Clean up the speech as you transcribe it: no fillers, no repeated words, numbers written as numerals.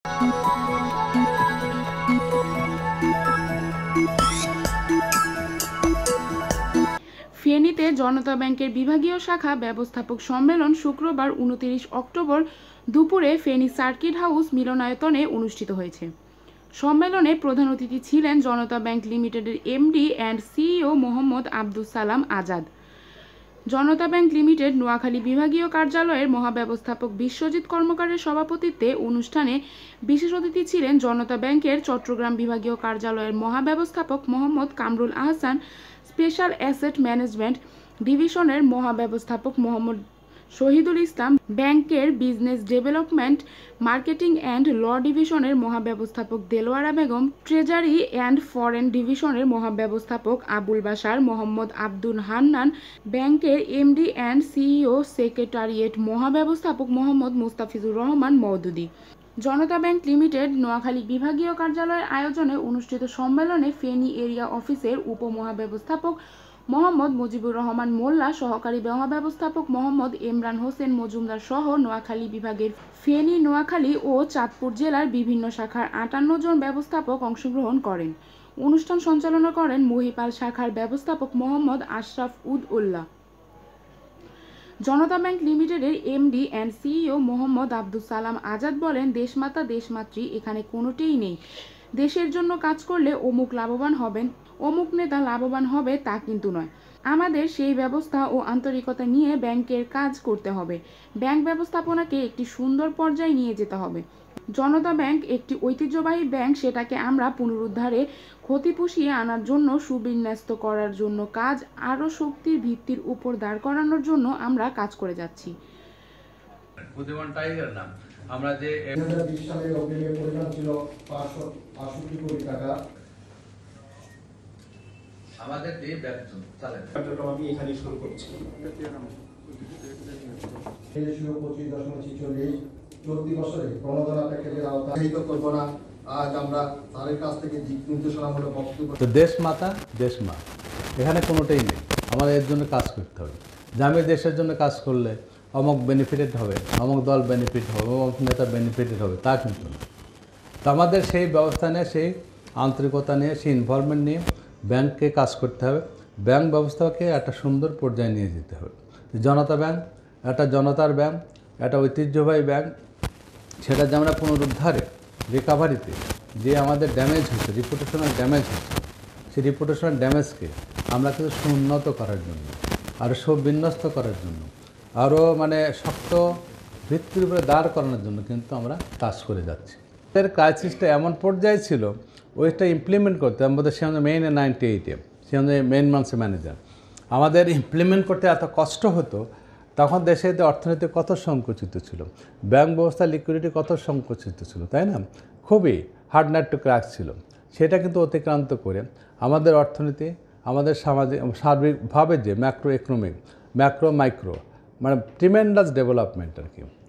ফেনীতে জনতা ব্যাংকের বিভাগীয় শাখা ব্যবস্থাপক সম্মেলন শুক্রবার 29 অক্টোবর দুপুরে ফেনী সার্কিট হাউস মিলনায়তনে অনুষ্ঠিত হয়েছে। সম্মেলনে প্রধান অতিথি ছিলেন জনতা ব্যাংক লিমিটেডের MD and CEO Mohammad Abdus Salam Azad. Janata bank limited Noakhali বিভাগীয় কার্যালয়ের মহাব্যবস্থাপক বিশ্বজিৎ কর্মকারের সভাপতিত্বে অনুষ্ঠানে বিশেষ অতিথি ছিলেন জনতা ব্যাংকের চট্টগ্রাম বিভাগীয় কার্যালয়ের মহাব্যবস্থাপক Mohammad Kamrul Ahsan, special asset management ডিভিশনের মহাব্যবস্থাপক মোহাম্মদ শহীদুল ইসলাম, ব্যাংকের business development marketing and law ডিভিশনের মহাব্যবস্থাপক Delowara Begum, treasury and foreign ডিভিশনের মহাব্যবস্থাপক আবুল বাশার, মোহাম্মদ আব্দুল হান্নান, ব্যাংকের এমডি অ্যান্ড সিইও সেক্রেটারিয়েট মহাব্যবস্থাপক মোহাম্মদ মুস্তাফিজুর রহমান মওদুদী। জনতা ব্যাংক লিমিটেড নোয়াখালী বিভাগীয় কার্যালয়ের আয়োজনে অনুষ্ঠিত সম্মেলনে ফেনী এরিয়া অফিসের উপমহাব্যবস্থাপক মোহাম্মদ মুজিবুর রহমান মোল্লা, সহকারী মহাব্যবস্থাপক মোহাম্মদ ইমরান হোসেন মজুমদার সহ নোয়াখালী বিভাগের ফেনী, নোয়াখালী ও চাঁদপুর জেলার বিভিন্ন শাখার 58 জন ব্যবস্থাপক অংশগ্রহণ করেন। অনুষ্ঠান সঞ্চালনা করেন মহিপাল শাখার ব্যবস্থাপক মোহাম্মদ আশরাফ উদ্দৌলা। জনতা ব্যাংক লিমিটেডের MD and CEO Mohammad Abdus Salam Azad বলেন, দেশমাতা দেশমাতৃ এখানে কোনোটিই নেই। দেশের জন্য কাজ করলে অমুক লাভবান হবেন, অমুক নেতা লাভবান হবে তা কিন্তু নয়। আমাদের সেই ব্যবস্থা ও আন্তরিকতা নিয়ে ব্যাংকের কাজ করতে হবে। ব্যাংক ব্যবস্থাপনাকে একটি সুন্দর পর্যায়ে নিয়ে যেতে হবে। জনতা ব্যাংক একটি ঐতিহ্যবাহী ব্যাংক, সেটাকে আমরা পুনরুদ্ধারে ক্ষতি পুষিয়ে আনার জন্য, সুবিন্যস্ত করার জন্য, কাজ আরও শক্তির ভিত্তির উপর দাঁড় করানোর জন্য আমরা কাজ করে যাচ্ছি। বুদ্ধিমান টাইগার নাম আমরা যে 2020 সালে অগ্রিমের পরিমাণ ছিল 568 কোটি টাকা। আমাদের এই বেতন চালায় কার্যক্রম আমি এখানে শুরু করছি। 25.46 চলতি বছরে প্রণোদনা প্যাকেজের আওতায় করব না। আজ আমরা তাদের কাছ থেকে দিক নির্দেশনামূলক বক্তব্য। তো দেশ মাতা দেশ মা, এখানে কোনোটাই নেই। আমাদের এর জন্য কাজ করতে হবে। যে আমি দেশের জন্য কাজ করলে অমুক বেনিফিটেড হবে, অমুক দল বেনিফিট হবে, অমুক নেতা বেনিফিটেড হবে, তা কিন্তু না। তো আমাদের সেই ব্যবস্থা নিয়ে, সেই আন্তরিকতা নিয়ে, সেই ইনভলভমেন্ট নিয়ে ব্যাংককে কাজ করতে হবে। ব্যাংক ব্যবস্থাকে একটা সুন্দর পর্যায়ে নিয়ে যেতে হবে। জনতা ব্যাংক একটা জনতার ব্যাংক, একটা ঐতিহ্যবাহী ব্যাংক, সেটা যে আমরা পুনরুদ্ধারে, রিকাভারিতে যে আমাদের ড্যামেজ হচ্ছে, রিপুটেশনাল ড্যামেজ হচ্ছে, সেই রিপুটেশনাল ড্যামেজকে আমরা কিন্তু সুউন্নত করার জন্য, আরও সুবিন্যস্ত করার জন্য, আরও শক্ত ভিত্তির উপরে দাঁড় করানোর জন্য কিন্তু আমরা কাজ করে যাচ্ছি। এর ক্রাইসিসটা এমন পর্যায়ে ছিল, ওইটা ইমপ্লিমেন্ট করতে আমাদের সে আমাদের মেইন 98-এ সে আমাদের মেইন মানসে ম্যানেজার আমাদের ইমপ্লিমেন্ট করতে এত কষ্ট হতো। তখন দেশের অর্থনীতি কত সংকুচিত ছিল, ব্যাংক ব্যবস্থা লিকুইডিটি কত সংকুচিত ছিল, তাই না? খুবই হার্ড নাট টু ক্র্যাক ছিল। সেটা কিন্তু অতিক্রান্ত করে আমাদের অর্থনীতি, আমাদের সার্বিকভাবে যে macro economic, macro micro tremendous development আর কি,